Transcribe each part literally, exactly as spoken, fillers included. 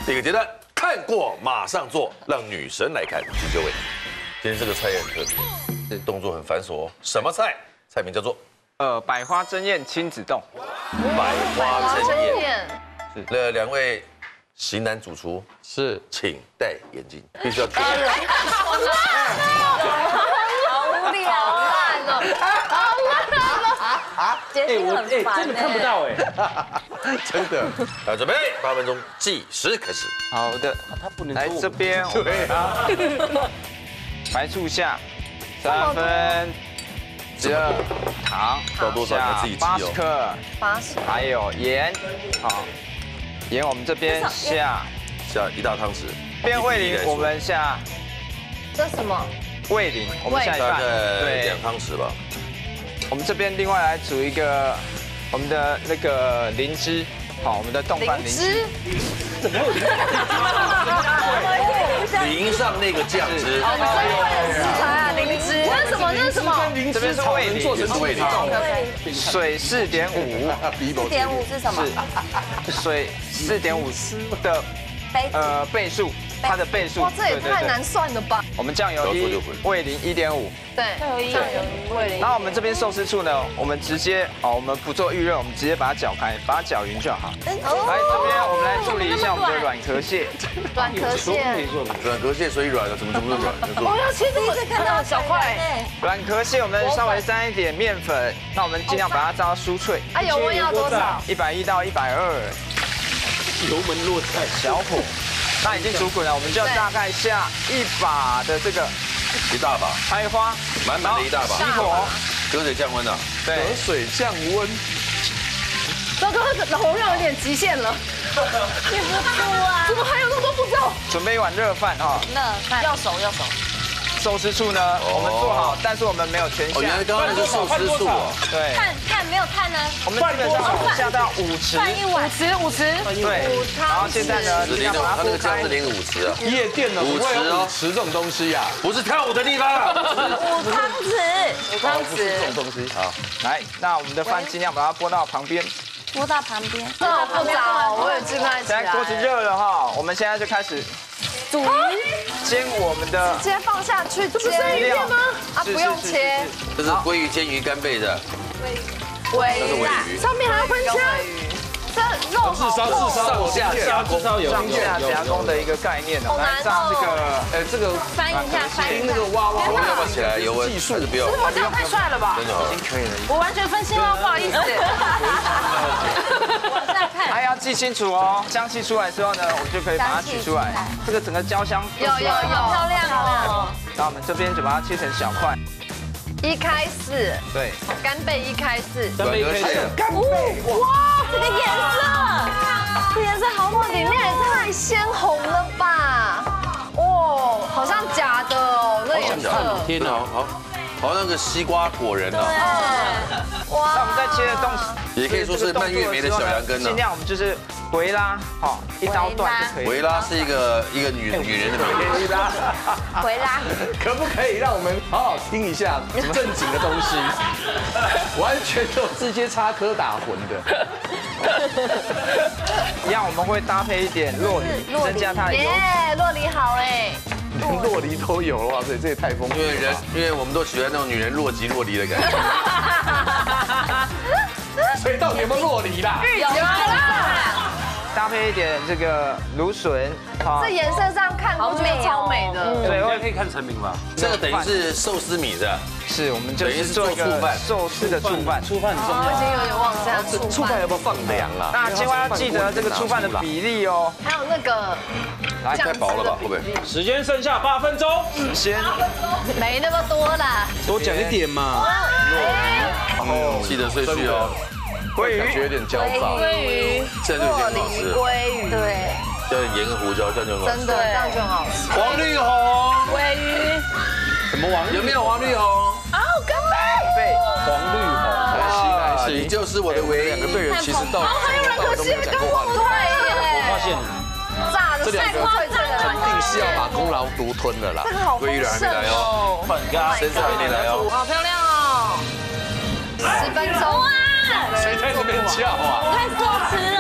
第一个阶段，看过马上做，让女神来看，请各位。今天这个菜也很特别，动作很繁琐哦。什么菜？菜名叫做呃百花争艳亲子冻。 百花争艳。是。那两位型男主厨是， 请戴眼镜，必须要戴。 好烂哦！好无聊，好烂哦！好烂哦！啊！哎，我哎真的看不到哎。 真的，来准备，八分钟计时开始。 好的， 他不能来这边， 对啊， 白醋下三分之二，糖倒多少你要自己记八十哦。 克， 八十， 还有盐，好，盐我们这边下， 下一大汤匙。 边味淋我们下这什么？ 味淋，我们下一半， 大概对两，汤匙吧。 我们这边另外来煮一个我们的那个灵芝，好，我们的冻饭灵芝。 淋上那个酱汁。 我们最贵的食材啊，灵芝。那是什么？那是什么？ 这边是味淋， 这是味淋。 水四点五， 四点五是什么？ 水四点五的杯子。 呃倍数，它的倍数。 哇，这也太难算了吧？ 我们酱油一，味淋一点五。 对，酱油一，酱油一，味淋。 然后我们这边寿司醋呢，我们直接哦，我们不做预热，我们直接把它搅开，把它搅匀就好。来这边我们来处理一下我们的软壳蟹。 软壳蟹。 软壳蟹所以软了，怎么怎么软？ 我要切第一次看到小块。 软壳蟹我们稍微沾一点面粉，那我们尽量把它炸到酥脆。 啊，油温要多少？ 一百一到一百二。 油门落在小火。那已经煮滚了，我们就要大概下一把的这个一大把， 开花， 满满的一大把。 熄火， 隔水降温啊。 对， 隔水降温。 糟糕，容量有点极限了。记不住啊！怎么还有那么多步骤？ 准备一碗热饭哈。 热饭要熟要熟。 寿司醋呢，我们做好，但是我们没有全下。 哦，原来刚刚那是寿司醋啊。 对。 碳碳没有碳呢？ 我们基本上下到五匙。 饭一碗，五匙五匙。 对。然后现在呢， 淋的，它那个酱是淋五匙啊。 夜店呢， 五匙哦， 吃这种东西呀， 不是跳舞的地方啊。 五汤匙，五汤匙。 这种东西。好， 来，那我们的饭尽量把它拨到旁边。 拨到旁边。这好复杂，我也记不太起来。 现在锅子热了哈，我们现在就开始煮煎我们的。 直接放下去，这不是鱼片吗？啊，不用切。 这是鲑鱼煎鱼干贝的。 鲑鱼，上面还要喷枪。这肉至少至少上下加工， 上下加工的一个概念哦。来上这个， 哎，这个翻一下，翻一下。 那个哇哇， 我们要不要起来？油温技术还是不用？ 我这样太帅了吧？ 真的好， 已经可以了。 我完全分心了，不好意思。往下看。 还要记清楚哦，香气出来之后呢，我们就可以把它取出来。这个整个焦香有有有，漂亮哦。 那我们这边就把它切成小块。 一开始， 对， 干贝一开始， 干贝开始， 干贝，哇，这个颜色，这颜色好美，里面也太鲜红了吧？哦，好像假的哦，那颜色。 天哪，好好好那个西瓜果仁啊。 哇， 那我们在切的东西， 也可以说是蔓越莓的小羊羹呢。 尽量我们就是回拉，好，一刀断就可以。 维拉是一个一个女女人的名字。 回拉， 回拉， 可不可以让我们好好听一下正经的东西？完全都直接插科打诨的。 一样我们会搭配一点酪梨，增加它的油脂。 耶，酪梨好哎， 连洛梨都有了，哇塞，这也太丰富了。 因为人，因为我们都喜欢那种女人若即若离的感觉。 所以到底有没有洛梨啦？ 有啦， 搭配一点这个芦笋，好这颜色上看不觉得超美的。 对， 应该可以看成品吧？ 这个等于是寿司米的， 是我们就是做一个寿司的醋饭。 醋饭很重我已经有点忘记了这醋饭要不要放凉啊？ 那千万要记得这个醋饭的比例哦。 还有那个来， 太薄了吧？会不会？ 时间剩下八分钟， 先没那么多啦。 多讲一点嘛。 嗯，记得碎碎哦。 鲑鱼感觉有点焦躁。 鲑鱼， 这就已经很好吃了。 鲑鱼，对， 加点盐和胡椒，这样就很好吃。 真的这样就很好吃。 黄绿红， 鲑鱼， 什么王？ 有没有黄绿红？ 啊，干贝， 黄绿红。 啊，你就是我的唯一。 两个队员其实到还有人可惜刚忘了， 我发现炸的帅哥脆脆的， 肯定是要把功劳独吞的啦。 这个好丰盛哦， 粉干， 身材一点来哦。 好漂亮哦，十分钟哇， 谁在这边叫啊？ 太奢侈了，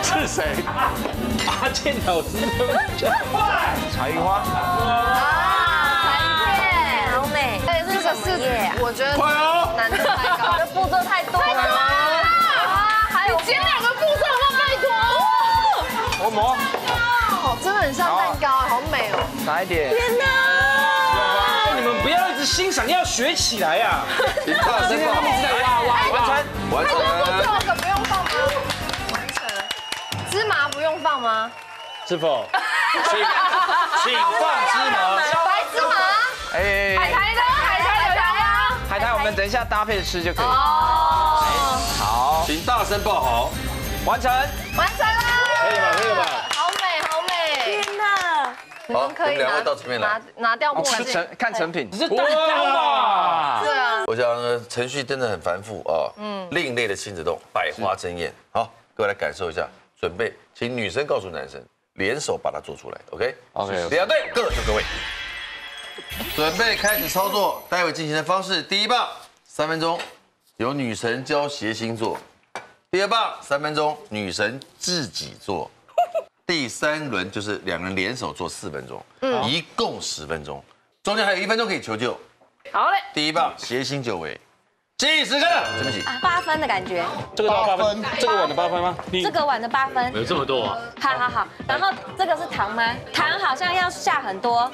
是谁？ 阿健老师， 茶鱼花。 啊，彩片，好美。哎，这个是我觉得快哦！ 难度太高，这步骤太多了。啊，还有前两个步骤要拜托。 薄膜。 哦，真的很像蛋糕，好美哦。 撒一点。 天哪！ 你们不要一直欣赏，要学起来呀！ 请大声报好， 哇哇完成。 完成。 这个不用放吗？完成。芝麻不用放吗？ 是否？请请放芝麻。 白芝麻。 哎， 海苔呢？海苔有要吗？ 海苔我们等一下搭配吃就可以。 哦。 好， 请大声报好， 完成。 完成了。 可以吧？可以吧？ 好美，好美！天哪！你好们可以我们两位拿到前面来拿拿掉墨镜。 看成看成品。 是蛋糕吧？ 对啊。 我想呢程序真的很繁复啊，嗯，另类的亲子冻，百花争艳。好，各位来感受一下，准备，请女生告诉男生，联手把它做出来 ，OK？OK， 两队各就各位，准备开始操作。待会进行的方式，第一棒三分钟，由女神教谐星做；第二棒三分钟，女神自己做；第三轮就是两人联手做四分钟，嗯，一共十分钟，中间还有一分钟可以求救。 好嘞， 第一棒谐星九尾，计时开了，准备起。 八分的感觉， 这个八分，这个碗的八分吗？ 这个碗的八分， 有这么多啊？ 好好好。然后这个是糖吗？糖好像要下很多，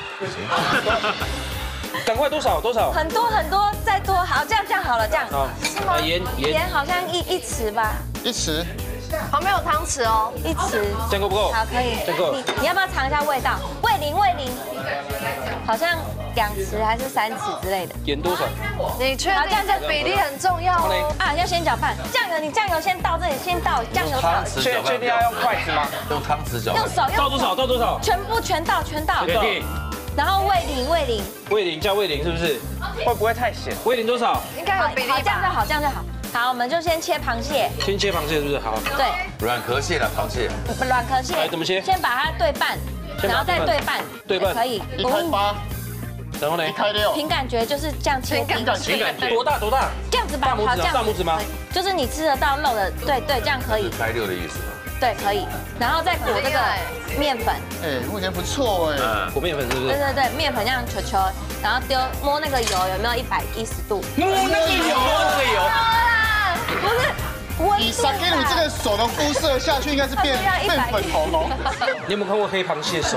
赶快多少多少？ 很多很多，再多。好，这样这样好了，这样好， 是吗？ 盐盐盐好像一一匙吧， 一匙， 旁边有汤匙哦，一匙。 这样够不够？ 好，可以。 这样够。 你你要不要尝一下味道？味淋味淋，好像两匙还是三匙之类的。 盐多少？ 你确定这比例很重要哦？啊，要先搅拌。酱油，你酱油先倒这里，先倒酱油倒。 汤匙搅拌， 确确定要用筷子吗？ 用汤匙搅拌。 用手用倒多少？倒多少？ 全部全倒全倒。 全倒。 然后味淋味淋， 味淋加味淋是不是？ 会不会太咸？ 味淋多少？ 应该有比例吧？这样就好，这样就好。好，我们就先切螃蟹。 先切螃蟹是不是？好。 对。 软壳蟹了，螃蟹。 软壳蟹。 来怎么切？ 先把它对半，然后再对半。 对半。 可以。 一开八， 然后呢？ 一开六。 凭感觉就是这样切。 凭感觉。 多大多大？ 这样子吧。 大拇指啊？大拇指吗？ 就是你吃得到肉的，对对，这样可以。 开六的意思吗？ 对，可以。然后再裹这个面粉。 哎，目前不错哎。 裹面粉是不是？ 对对对，面粉这样球球，然后丢摸那个油有没有一百一十度？ 摸那个油，那个油。 不是。 以萨给你这个手的肤色下去，应该是变变粉红哦。 你有没有看过黑螃蟹手？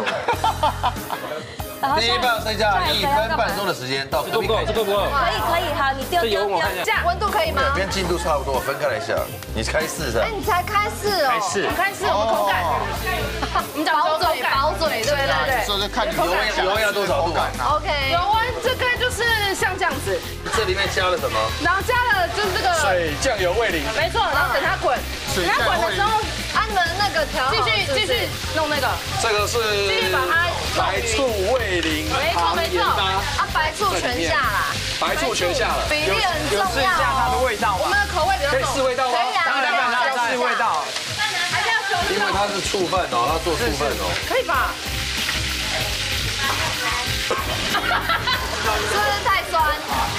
第一棒剩下一分半钟的时间，到够不够？这够不够？ 可以可以，好，你丢丢丢， 这样温度可以吗？ 两边进度差不多，分开来下。你开四是吧？ 哎，你才开四哦。 开四。 我们开四，我们口感。我们讲薄嘴薄嘴，对对对。 所以就看你油温油温要多少度啊 ？OK。 油温这个就是像这样子， 这里面加了什么？ 然后加了就是这个水、酱油、味淋。 没错，然后等它滚，等它滚的时候， 按你们那个调， 继续继续弄那个， 这个是继续把它白醋、味淋、糖、盐巴。 啊，白醋全下啦， 白醋全下了。 比例很重要。 试一下它的味道吗？ 我们的口味比较重。 可以试味道吗？ 可以啊， 当然当然要试味道。 还是要求因为它是醋饭哦，它做醋饭哦。 可以吧？ 是不是太酸？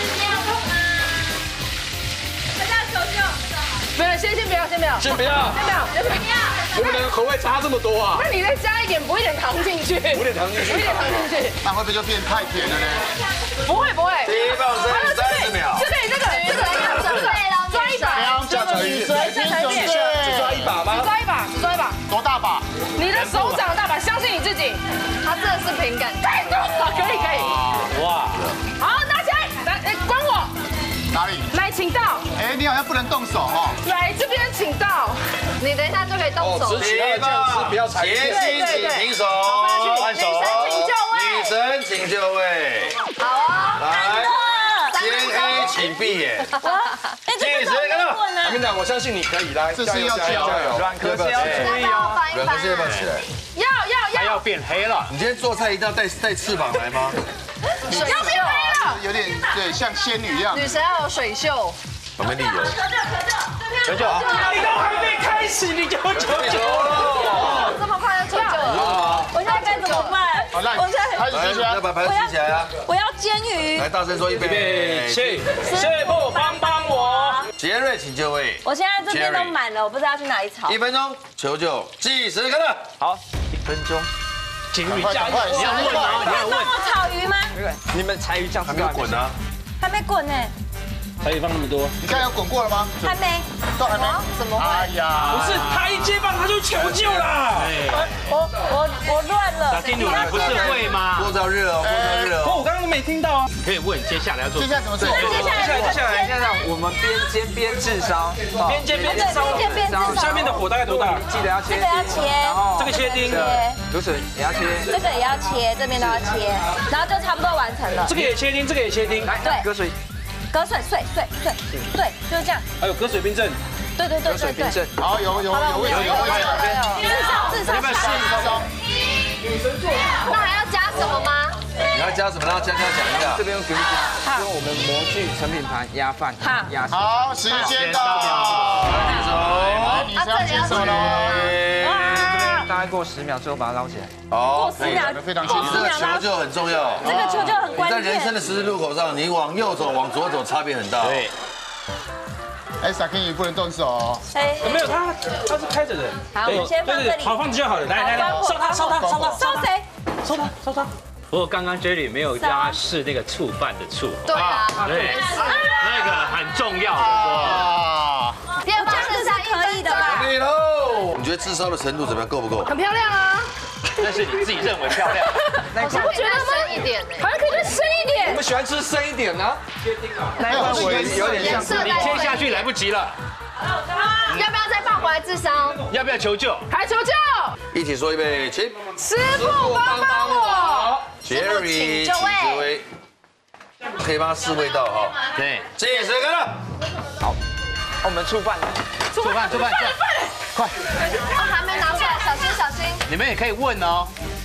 没有，先先不要，先不要， 先不要， 先不要，先不要。 我们的口味差这么多啊！ 那你再加一点，补一点糖进去， 补点糖进去， 补一点糖进去， 那会不会就变太甜了呢？ 不会不会。 第一棒剩三十秒。 这个这个这个要准备了，抓一把， 加成女神加成点， 只抓一把吗？ 只抓一把，只抓一把， 多大把？ 你的手掌大把，相信你自己。 他真的是凭感觉。 太多了，可以可以。 哇！ 好，拿起来，来，哎，关我。 哪里？ 来，请到。 哎，你好像不能动手哦。 来这边，请到。 你等一下就可以动手。 只取它的酱汁，不要踩谐星请停手， 换手。女神请就位。 女神请就位。 好啊。 来，先黑请闭眼。计时开了。 阿明长，我相信你可以，来， 这是要加油加油！ 软壳蟹要注意哦。 软壳蟹要不要起来？ 要要要。 它要变黑了。 你今天做菜一定要带带翅膀来吗？ 水要变黑了。 有点对，像仙女一样。 女神要有水袖。 旁边理由。 求救！你都还没开始你就求救了？ 这么快就求救了？我现在该怎么办？我现在很开始吸起来， 要把盘吸起来啊！ 我要煎鱼。 来，大声说预备， 起，师傅帮帮我。 杰瑞，请就位。 我现在这边都满了，我不知道去哪里炒。 一分钟，求救，计时开始。 好，一分钟。 请鱼加热，你要问啊，你要问。 帮我炒鱼吗？ 你们柴鱼酱还没有滚呢， 还没滚呢。 才放那么多， 你刚才有滚过了吗？ 还没， 都还没。 怎么会？ 哎呀， 不是他一接棒他就求救啦。 我我我乱了。 小金主，你不是会吗？ 锅子热哦，锅子热哦。 我刚刚都没听到啊。 可以问接下来要做。 接下来怎么做？ 接下来接下来现在我们边煎边炙烧， 边煎边烧， 边煎边烧。 下面的火大概多大？ 记得要切。 这个要切， 然后这个切丁， 芦笋也要切， 这个也要切，这边都要切，然后就差不多完成了。 这个也切丁，这个也切丁。 来， 对隔水。 隔水碎碎碎，对，就是这样。 还有隔水冰镇， 对对对隔水对对。 冰镇。 好，有有有有有有。 至少至少。 要不要试一招？ 那还要加什么吗？ 你要加什么？让江江讲一下。 这边用给你加，用我们模具成品盘压饭，压实。 好，时间到。 手， 你是要接手喽。 大概过十秒之后把它捞起来。 好， 十秒， 非常你这个求救很重要。 这个球就很你关键。 在人生的十字路口上，你往右走，往左走，差别很大。 对。 哎，傻 King 你不能动手哦。 哎， 没有他他是开着的。 好，我们先放这里。 好，放就好了。来来来，烧他烧他烧他烧谁？ 烧他烧他。 不过刚刚 Jerry 没有让他试那个醋饭的醋。 对啊。 对，那个很重要的说。 第二把是是可以的吧？ 可以喽。你觉得炙烧的程度怎么样？够不够？ 很漂亮啊！ 那是你自己认为漂亮。 好像不觉得吗？深一点好像可以再深一点。 我们喜欢吃深一点呢。 那一块我有点像， 你切下去来不及了。 要不要再放回来炙烧？ 要不要求救？ 还求救！ 一起说预备，起。 师傅帮帮我！ Jerry，请就位。可以帮他试味道哈。 对， 计时开始。 好，我们醋饭， 醋饭醋饭，快！ 哦，还没拿出来，小心小心。 你们也可以问哦。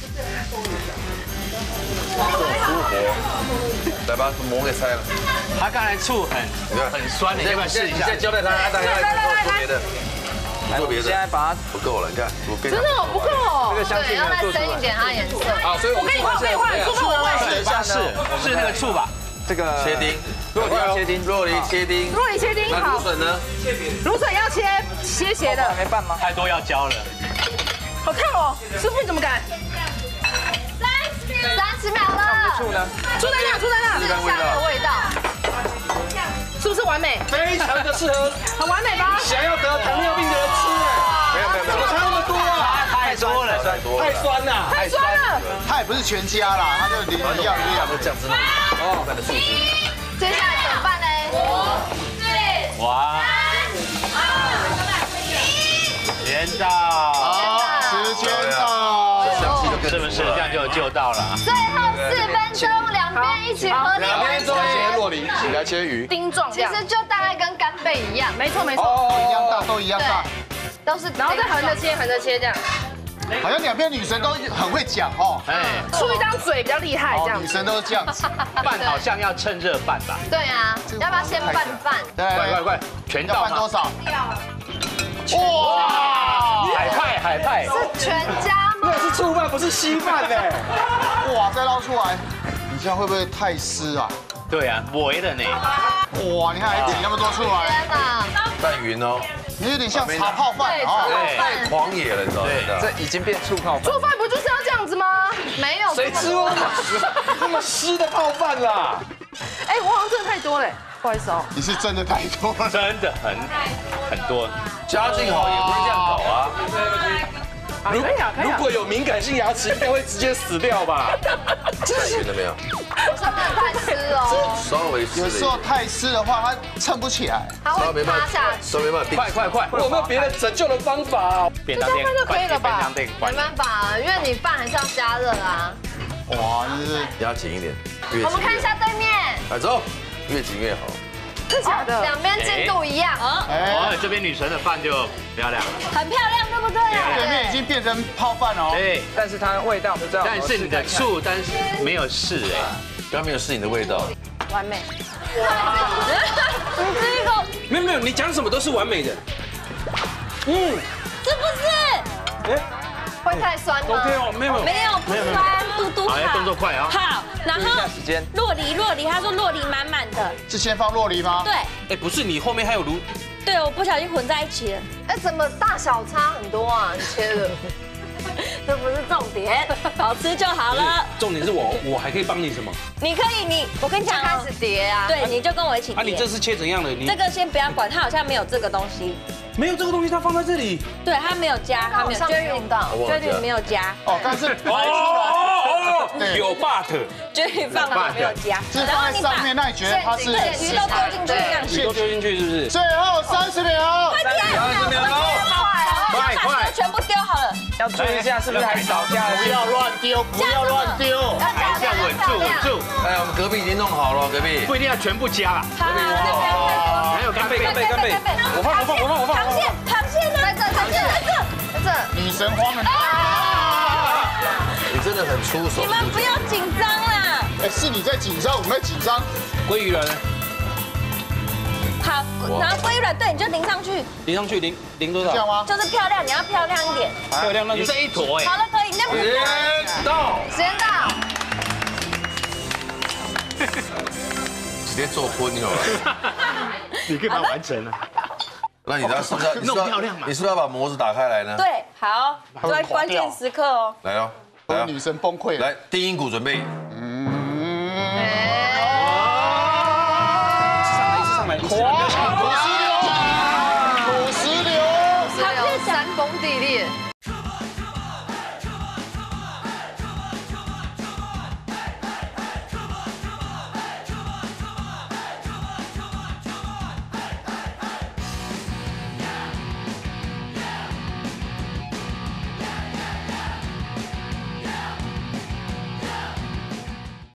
出火，来把膜给拆了。 他刚才醋很很酸，你要不要试一下？ 再交代他，大家来做别的。做别的。 现在把它不够了，你看，我跟你真的不够哦。 这个香气对，要再深一点它颜色。 好，所以我我跟你换，我跟你换，醋饭我换。 试一下是是那个醋吧？ 这个切丁， 若梨要切丁， 若梨切丁， 若梨切丁那好芦。笋呢？ 芦笋要切斜斜的还，没拌吗？ 太多要教了。 好烫哦！师傅你怎么敢？ 三十秒了。 醋呢？ 出在那，出在那， 这个味下的道。 味道。 是不是完美？ 非常的适合很完美吧？ 想要得糖尿病的人吃哎。 没有没有没有， 怎么差那么多啊？ 太多了， 太多了太酸了。 太酸了。 它也不是全家啦，它就一样一样。 的酱汁那里，哦，拌的素汁。 接下来怎么办呢？ 哇！连到， 好，时间到。 香气就更是不是这样就有救到了？ 最后四分钟，两边一起合力两完成。 边做切若梨，你来切鱼。 丁状这样。 其实就大概跟干贝一样， 没错没错。 都一样大，都一样大。 都是。 然后再横着切，横着切这样。 好像两边女神都很会讲哦。 哎， 出一张嘴比较厉害这样子。 女神都是这样子。 拌好像要趁热拌吧？ 对啊，要不要先拌饭？ 对， 快快快，全要倒吗？ 拌多少？ 哇！海派海派， 是全家吗？ 那是醋饭，不是稀饭哎。 哇，再捞出来，你这样会不会太湿啊？ 对啊，围了呢。 哇，你看还挤那么多出来， 天哪！ 拌匀哦， 你有点像炒泡饭对， 哦。 炒太狂野了，你知道吗？ 这已经变醋泡饭。 做饭不就是要这样子吗？ 没有。 谁吃过那么那么湿的泡饭啦？ 哎，我好像真的太多了，不好意思哦。 你是真的太多了。 真的很很多。 家境好也不是这样搞啊。 如可以啊，可以啊。 如果有敏感性牙齿，应该会直接死掉吧？ 太匀了没有？ 我上面太湿哦， 稍微湿了一点有时候太湿的话，它撑不起来。 它会塌下去。 稍微没办法定。 快快快！ 我有没有别的拯救的方法啊？ 便当店就可以了吧便当店关没办法，因为你饭还是要加热啊。 哇，真是压紧一点，越我们看一下对面， 来走，越紧越好。 真的假的？ 两边进度一样， 哎， 哦，这边女神的饭就漂亮了。 很漂亮，对不对？ 对面已经变成泡饭哦。 对， 但是它味道不知道。 但是你的醋，但是没有试哎。 刚刚没有试你的味道。 完美。你这一口没有没有，你讲什么都是完美的。嗯， 是不是？ 哎会太酸吗？ ，OK 哦，没有没有不酸，嘟嘟好，要动作么快啊？ 好，然注意一后下时间。 洛梨，洛梨，他说洛梨满满的， 是先放洛梨吗？ 对哎，不是，你后面还有芦， 对，我不小心混在一起了。 哎，怎么大小差很多啊？你切的，这不是重点， 好吃就好了。 重点是我，我还可以帮你什么？ 你可以，你我跟你讲哦， 开始叠啊。 对，你就跟我一起啊，你叠。 这是切怎样的？你这个先不要管，它好像没有这个东西。 没有这个东西，它放在这里。 对，它没有加，它没有， 好像没用到就是没有加， 哦，但是哦排出来哦哦， 对有 but， 就是放了没有加。 是放在上面，那你觉得它是？ 对，鱼都丢进去这样子。 鱼都丢进去是不是？ 最后三十秒， 快点， 三十秒钟， 快快，全部丢好了。 要注意一下，是不是还少加了？ 不要乱丢，不要乱丢。 哎，这样稳住稳住。 哎，我们隔壁已经弄好了，隔壁。 不一定要全部加了。 好，那边太多。 还有干贝干贝干贝，我放我放我放我放。 螃蟹螃蟹呢？在这在这在这在这。 女神慌了。 你真的很出手。 你们不要紧张啦。 哎，是你在紧张，我们在紧张。 鲑鱼卵。 好，然后鲑鱼卵，对，你就淋上去。 淋上去淋淋多少？ 这样吗？ 就是漂亮，你要漂亮一点。 漂亮，那就这一坨哎。 好了，可以，那不是。 时间到。 时间到。 直接做荤就好了。 你可以把它完成了。 那你知道是不是要弄漂亮嘛？ 你是不是要把模子打开来呢？ 对，好，在关键时刻哦。 来哦，来哦， 女神崩溃了。 来，低音鼓准备。 上来，上来， 哇，土石流，土石流， 是有山崩地裂。